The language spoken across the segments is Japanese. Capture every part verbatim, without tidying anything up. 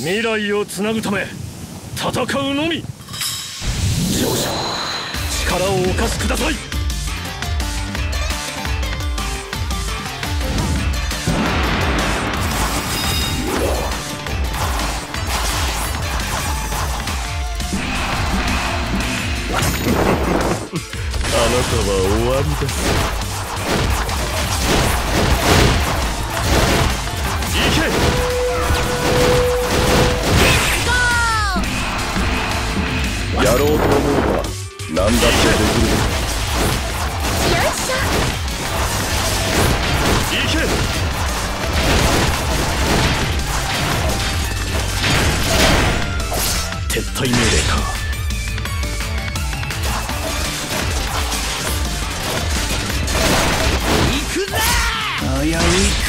未来をつなぐため戦うのみ。勝者、力をお貸しください。あなたは終わりです。行け。 やろうと思えば何だってできる。 よいしょ。 行け。撤退命令か。危ういか。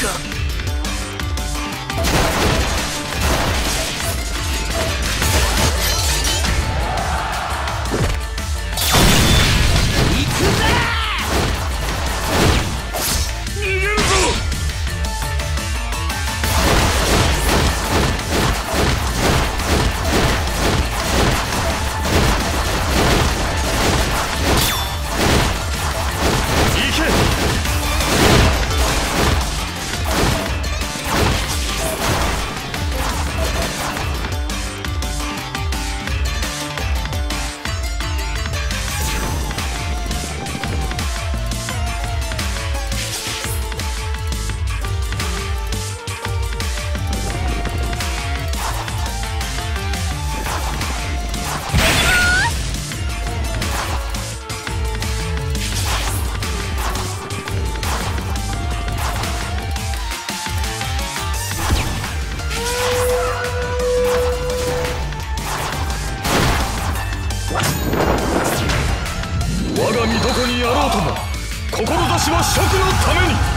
我が身どこにあろうとも志は職のために。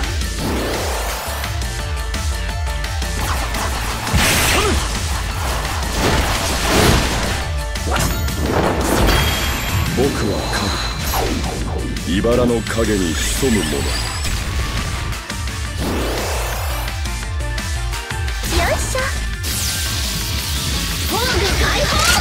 僕は影、茨の影に潜む者。 よいしょ。本部解放。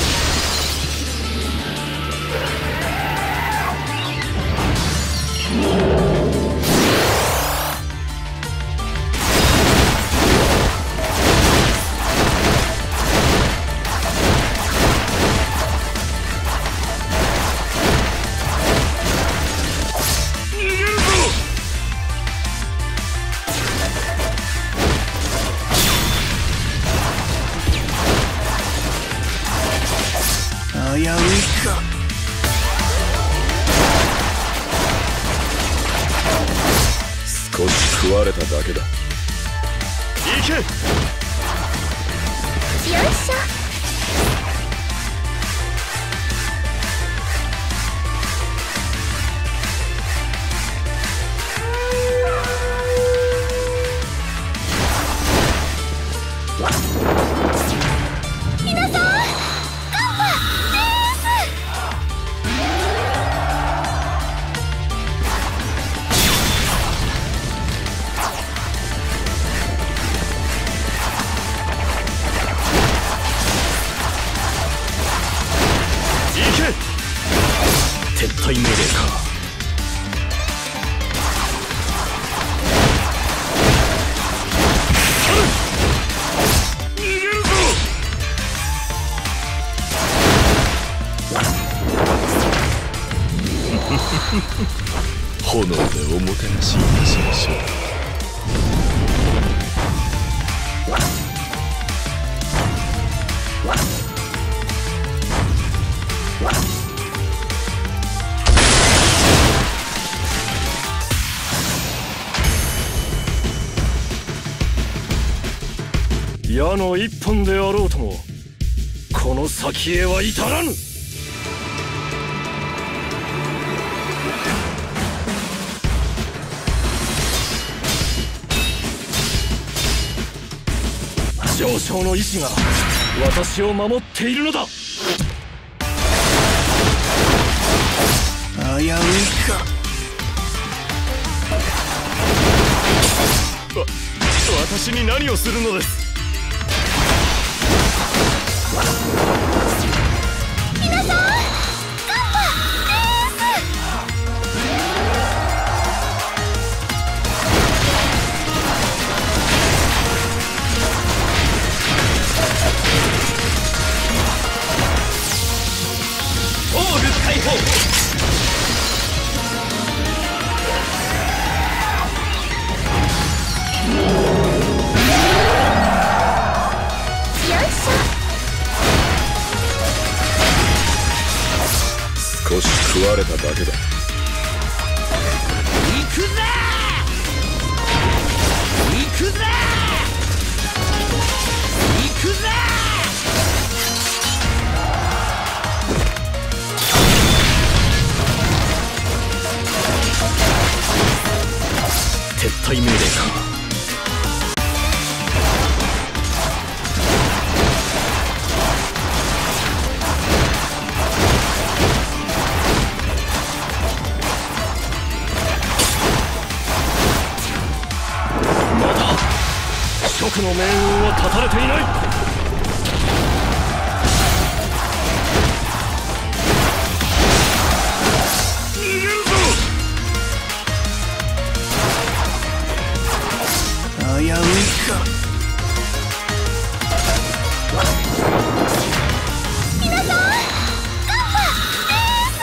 危ういか。 少し食われただけだ。 行け。 よいしょ。皆さん、ガンバです。 撤退命令か。逃げるぞ。炎でおもてなしいたしましょう。矢の一本であろうともこの先へは至らぬ。上昇の意志が私を守っているのだ。危ういか。わ私に何をするのです。 皆さん、ガンバオール解放。 少し食われただけだ。 行くぜ行くぜ行くぜ。撤退命令か。蜀の命運は断たれていない。逃げるぞ。危ういか。 皆さん、ガンバエ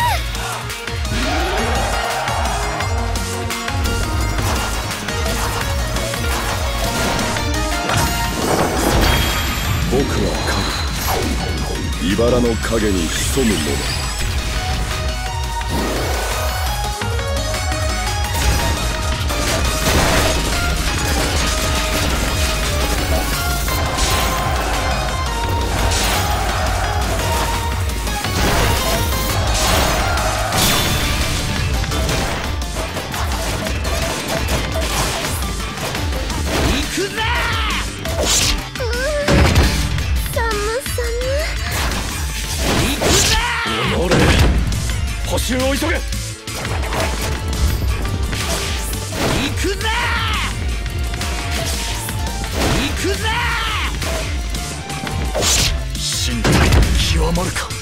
僕は影。茨の影に潜む者。 行くぜ。 補修を急げ。行くぜ行くぜ。身体極まるか。